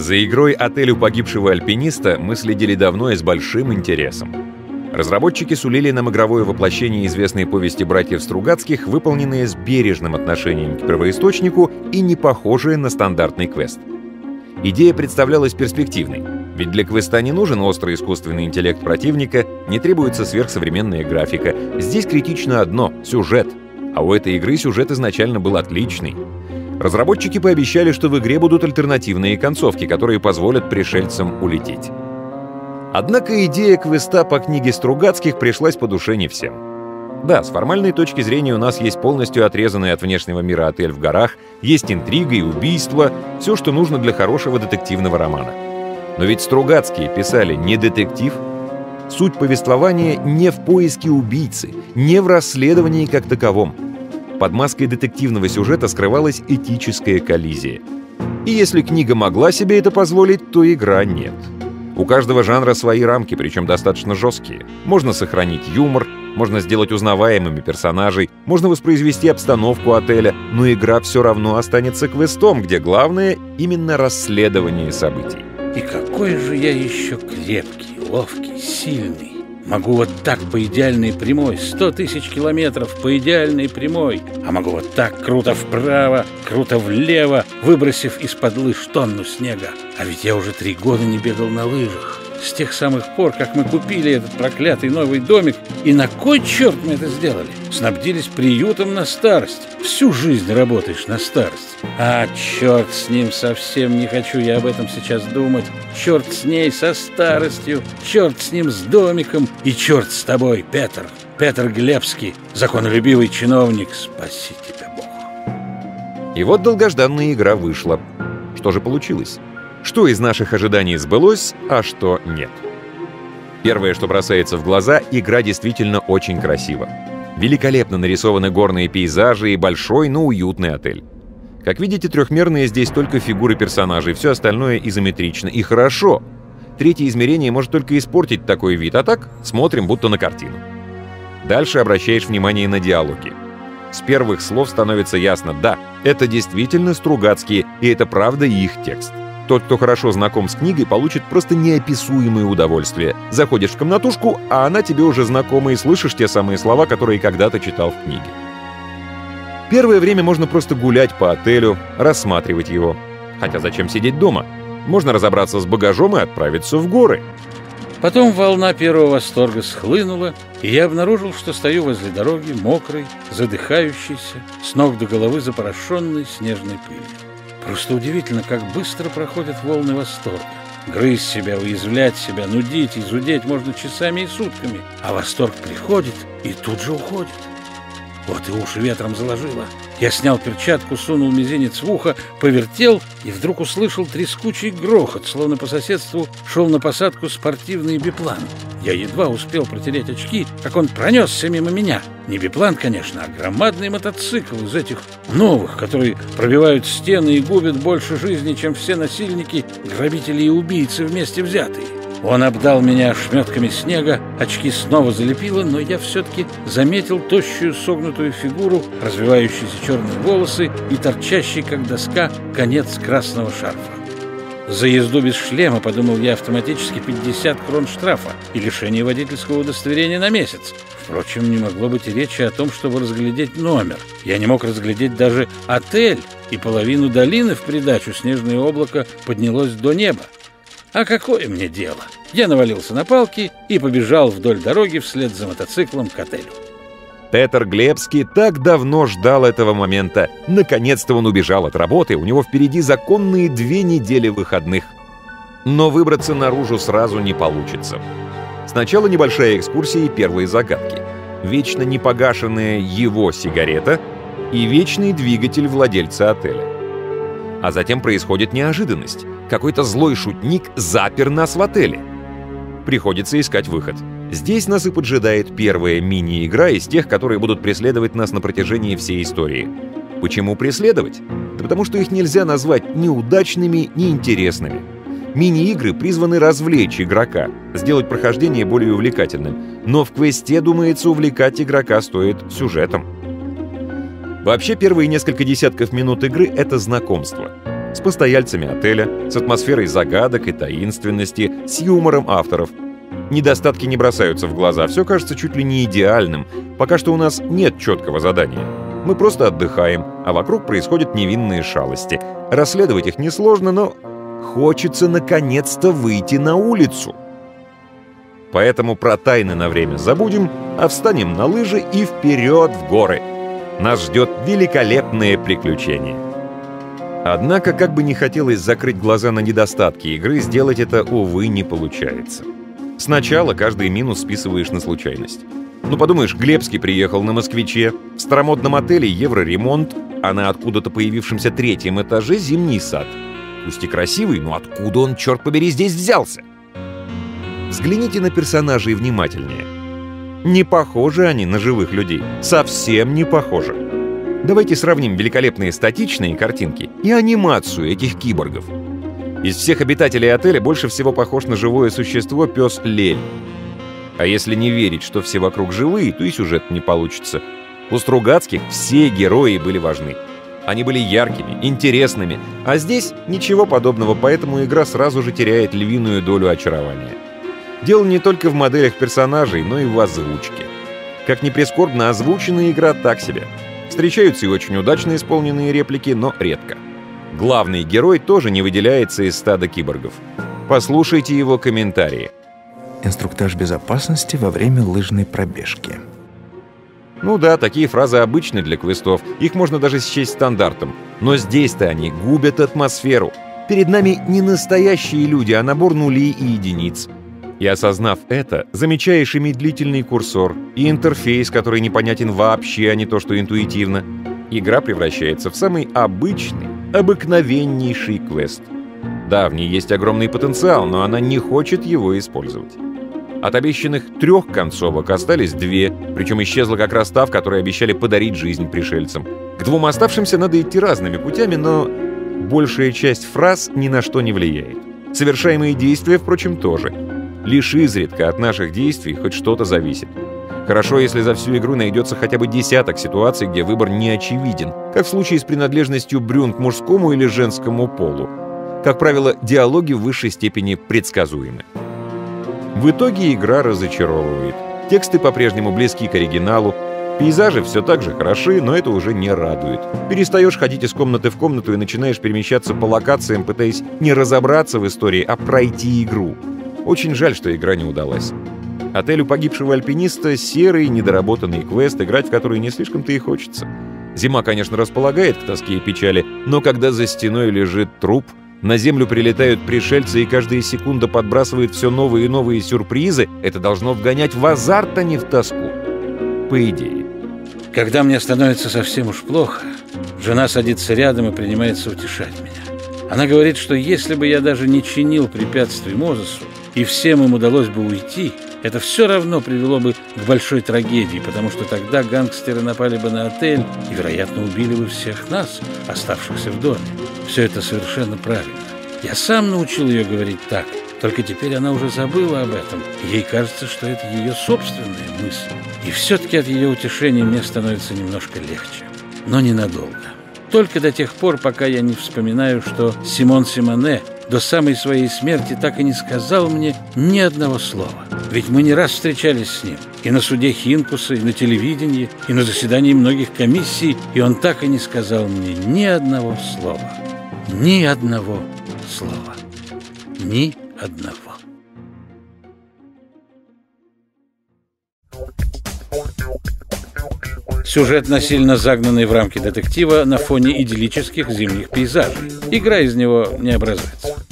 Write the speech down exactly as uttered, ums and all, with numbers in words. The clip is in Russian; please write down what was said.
За игрой «Отель у погибшего альпиниста» мы следили давно и с большим интересом. Разработчики сулили нам игровое воплощение известной повести братьев Стругацких, выполненное с бережным отношением к первоисточнику и не похожее на стандартный квест. Идея представлялась перспективной, ведь для квеста не нужен острый искусственный интеллект противника, не требуется сверхсовременная графика. Здесь критично одно — сюжет. А у этой игры сюжет изначально был отличный. Разработчики пообещали, что в игре будут альтернативные концовки, которые позволят пришельцам улететь. Однако идея квеста по книге Стругацких пришлась по душе не всем. Да, с формальной точки зрения у нас есть полностью отрезанный от внешнего мира отель в горах, есть интрига и убийство, все, что нужно для хорошего детективного романа. Но ведь Стругацкие писали не детектив. Суть повествования не в поиске убийцы, не в расследовании как таковом. Под маской детективного сюжета скрывалась этическая коллизия. И если книга могла себе это позволить, то игра нет. У каждого жанра свои рамки, причем достаточно жесткие. Можно сохранить юмор, можно сделать узнаваемыми персонажей, можно воспроизвести обстановку отеля, но игра все равно останется квестом, где главное именно расследование событий. И какой же я еще крепкий, ловкий, сильный. Могу вот так по идеальной прямой, сто тысяч километров по идеальной прямой. А могу вот так круто вправо, круто влево, выбросив из-под лыж тонну снега. А ведь я уже три года не бегал на лыжах. С тех самых пор, как мы купили этот проклятый новый домик. И на кой черт мы это сделали? Снабдились приютом на старость. Всю жизнь работаешь на старость. А черт с ним, совсем не хочу я об этом сейчас думать. Черт с ней, со старостью. Черт с ним, с домиком. И черт с тобой, Петр. Петр Глебский, законолюбивый чиновник. Спаси тебя, Бог. И вот долгожданная игра вышла. Что же получилось? Что из наших ожиданий сбылось, а что нет? Первое, что бросается в глаза, игра действительно очень красива. Великолепно нарисованы горные пейзажи и большой, но уютный отель. Как видите, трехмерные здесь только фигуры персонажей, все остальное изометрично. И хорошо. Третье измерение может только испортить такой вид, а так смотрим будто на картину. Дальше обращаешь внимание на диалоги. С первых слов становится ясно, да, это действительно Стругацкие, и это правда их текст. Тот, кто хорошо знаком с книгой, получит просто неописуемое удовольствие. Заходишь в комнатушку, а она тебе уже знакома, и слышишь те самые слова, которые когда-то читал в книге. Первое время можно просто гулять по отелю, рассматривать его. Хотя зачем сидеть дома? Можно разобраться с багажом и отправиться в горы. Потом волна первого восторга схлынула, и я обнаружил, что стою возле дороги, мокрый, задыхающийся, с ног до головы запорошенный снежной пылью. Просто удивительно, как быстро проходят волны восторга. Грызть себя, уязвлять себя, нудить и зудеть можно часами и сутками, а восторг приходит и тут же уходит. Вот и уши ветром заложило. Я снял перчатку, сунул мизинец в ухо, повертел и вдруг услышал трескучий грохот, словно по соседству шел на посадку спортивный биплан. Я едва успел протереть очки, как он пронесся мимо меня. Не биплан, конечно, а громадный мотоцикл из этих новых, которые пробивают стены и губят больше жизни, чем все насильники, грабители и убийцы вместе взятые. Он обдал меня ошметками снега, очки снова залепило, но я все-таки заметил тощую согнутую фигуру, развивающиеся черные волосы и торчащий, как доска, конец красного шарфа. За езду без шлема, подумал я, автоматически пятьдесят крон штрафа и лишение водительского удостоверения на месяц. Впрочем, не могло быть и речи о том, чтобы разглядеть номер. Я не мог разглядеть даже отель, и половину долины в придачу снежное облако поднялось до неба. А какое мне дело? Я навалился на палки и побежал вдоль дороги вслед за мотоциклом к отелю. Петр Глебский так давно ждал этого момента. Наконец-то он убежал от работы, у него впереди законные две недели выходных. Но выбраться наружу сразу не получится. Сначала небольшая экскурсия и первые загадки. Вечно непогашенная его сигарета и вечный двигатель владельца отеля. А затем происходит неожиданность. Какой-то злой шутник запер нас в отеле. Приходится искать выход. Здесь нас и поджидает первая мини-игра из тех, которые будут преследовать нас на протяжении всей истории. Почему преследовать? Да потому что их нельзя назвать ни удачными, ни интересными. Мини-игры призваны развлечь игрока, сделать прохождение более увлекательным. Но в квесте, думается, увлекать игрока стоит сюжетом. Вообще, первые несколько десятков минут игры — это знакомство. с постояльцами отеля, с атмосферой загадок и таинственности, с юмором авторов. Недостатки не бросаются в глаза, все кажется чуть ли не идеальным. Пока что у нас нет четкого задания. Мы просто отдыхаем, а вокруг происходят невинные шалости. Расследовать их несложно, но хочется наконец-то выйти на улицу. Поэтому про тайны на время забудем, а встанем на лыжи и вперед в горы. Нас ждет великолепное приключение. Однако, как бы не хотелось закрыть глаза на недостатки игры, сделать это, увы, не получается. Сначала каждый минус списываешь на случайность. Ну, подумаешь, Глебский приехал на «Москвиче», в старомодном отеле евроремонт, а на откуда-то появившемся третьем этаже зимний сад. Пусть и красивый, но откуда он, черт побери, здесь взялся? Взгляните на персонажей внимательнее. Не похожи они на живых людей. Совсем не похожи. Давайте сравним великолепные статичные картинки и анимацию этих киборгов. Из всех обитателей отеля больше всего похож на живое существо пес Лель. А если не верить, что все вокруг живые, то и сюжет не получится. У Стругацких все герои были важны. Они были яркими, интересными, а здесь ничего подобного, поэтому игра сразу же теряет львиную долю очарования. Дело не только в моделях персонажей, но и в озвучке. Как ни прискорбно, озвученная игра так себе. Встречаются и очень удачно исполненные реплики, но редко. Главный герой тоже не выделяется из стада киборгов. Послушайте его комментарии. Инструктаж безопасности во время лыжной пробежки. Ну да, такие фразы обычны для квестов, их можно даже счесть стандартом. Но здесь-то они губят атмосферу. Перед нами не настоящие люди, а набор нулей и единиц. И осознав это, замечаешь и медлительный курсор, и интерфейс, который непонятен вообще, а не то, что интуитивно. Игра превращается в самый обычный, обыкновеннейший квест. Да, в ней есть огромный потенциал, но она не хочет его использовать. От обещанных трех концовок остались две, причем исчезла как раз та, в которой обещали подарить жизнь пришельцам. К двум оставшимся надо идти разными путями, но большая часть фраз ни на что не влияет. Совершаемые действия, впрочем, тоже. Лишь изредка от наших действий хоть что-то зависит. Хорошо, если за всю игру найдется хотя бы десяток ситуаций, где выбор не очевиден, как в случае с принадлежностью брюн к мужскому или женскому полу. Как правило, диалоги в высшей степени предсказуемы. В итоге игра разочаровывает. Тексты по-прежнему близки к оригиналу, пейзажи все так же хороши, но это уже не радует. Перестаешь ходить из комнаты в комнату и начинаешь перемещаться по локациям, пытаясь не разобраться в истории, а пройти игру. Очень жаль, что игра не удалась. Отелю погибшего альпиниста — серый, недоработанный квест, играть в который не слишком-то и хочется. Зима, конечно, располагает к тоске и печали, но когда за стеной лежит труп, на землю прилетают пришельцы и каждая секунда подбрасывает все новые и новые сюрпризы, это должно вгонять в азарт, а не в тоску. По идее. Когда мне становится совсем уж плохо, жена садится рядом и принимается утешать меня. Она говорит, что если бы я даже не чинил препятствий Мозесу, и всем им удалось бы уйти, это все равно привело бы к большой трагедии, потому что тогда гангстеры напали бы на отель и, вероятно, убили бы всех нас, оставшихся в доме. Все это совершенно правильно. Я сам научил ее говорить так, только теперь она уже забыла об этом, и ей кажется, что это ее собственная мысль. И все-таки от ее утешения мне становится немножко легче, но ненадолго. Только до тех пор, пока я не вспоминаю, что Симон Симоне до самой своей смерти так и не сказал мне ни одного слова. Ведь мы не раз встречались с ним. И на суде Хинкуса, и на телевидении, и на заседании многих комиссий. И он так и не сказал мне ни одного слова. Ни одного слова. Ни одного. Сюжет насильно загнанный в рамки детектива на фоне идиллических зимних пейзажей. Игра из него не образуется.